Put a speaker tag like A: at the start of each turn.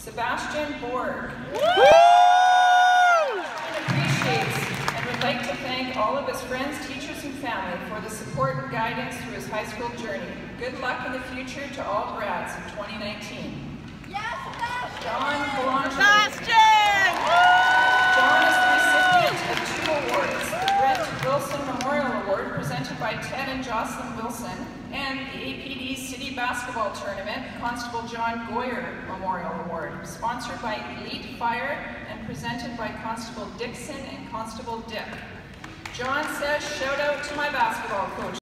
A: Sebastian Borg. Appreciates and would like to thank all of his friends, teachers, and family for the support and guidance through his high school journey. Good luck in the future to all grads in 2019.
B: Yes, Sebastian!
A: John Boulanger.
C: Sebastian!
A: John is the recipient of 2 awards, the Brent Wilson Memorial Award presented by Ted and Jocelyn Wilson, and the APD City Basketball Tournament Constable John Goyer Memorial Award, sponsored by Elite Fire and presented by Constable Dixon and Constable Dick. John says, shout out to my basketball coach.